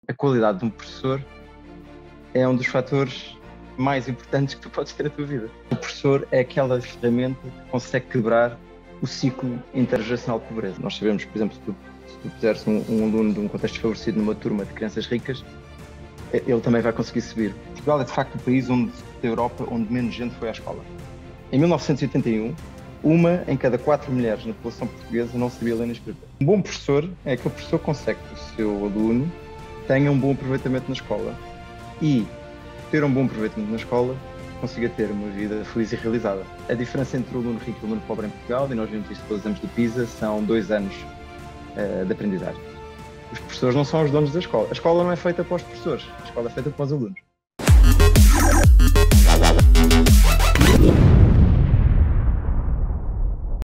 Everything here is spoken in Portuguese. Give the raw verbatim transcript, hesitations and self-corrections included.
A qualidade de um professor é um dos fatores mais importantes que tu podes ter na tua vida. O professor é aquela ferramenta que consegue quebrar o ciclo intergeracional de pobreza. Nós sabemos, por exemplo, se tu, se tu puseres um, um aluno de um contexto favorecido numa turma de crianças ricas, ele também vai conseguir subir. Portugal é de facto o país onde, da Europa onde menos gente foi à escola. Em mil novecentos e oitenta e um, uma em cada quatro mulheres na população portuguesa não sabia ler nem escrever. Um bom professor é aquele professor que consegue que o seu aluno tenha um bom aproveitamento na escola e ter um bom aproveitamento na escola consiga ter uma vida feliz e realizada. A diferença entre o aluno rico e o aluno pobre em Portugal, e nós vimos isso pelos anos do PISA, são dois anos uh, de aprendizagem. Os professores não são os donos da escola. A escola não é feita para os professores, a escola é feita para os alunos.